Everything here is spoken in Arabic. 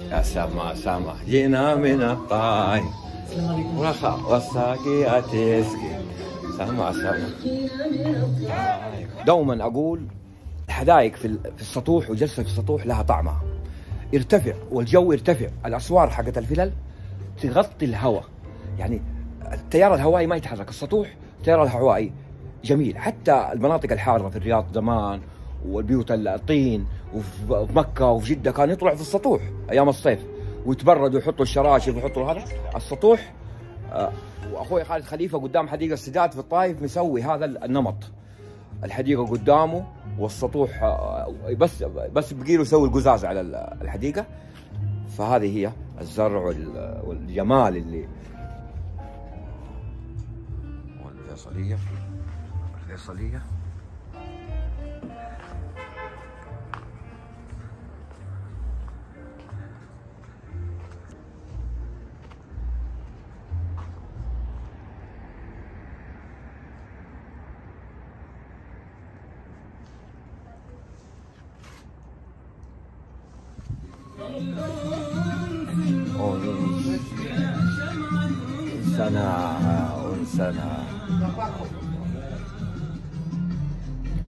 يا سما سما جينا من الطايف ورخاء والساقي تسقي سما سما. دوما اقول الحدائق في السطوح وجلسه في السطوح لها طعمها. يرتفع والجو يرتفع، الاسوار حقت الفلل تغطي الهواء، يعني التيار الهوائي ما يتحرك. السطوح التيار الهوائي جميل. حتى المناطق الحاره في الرياض زمان والبيوت الطين وفي مكه وفي جده كانوا يطلعوا في السطوح ايام الصيف ويتبردوا ويحطوا الشراشف ويحطوا هذا السطوح. واخوي خالد خليفه قدام حديقه السداد في الطايف مسوي هذا النمط، الحديقه قدامه والسطوح بس بقي له يسوي القزاز على الحديقه. فهذه هي الزرع والجمال اللي الفيصليه. أنسنا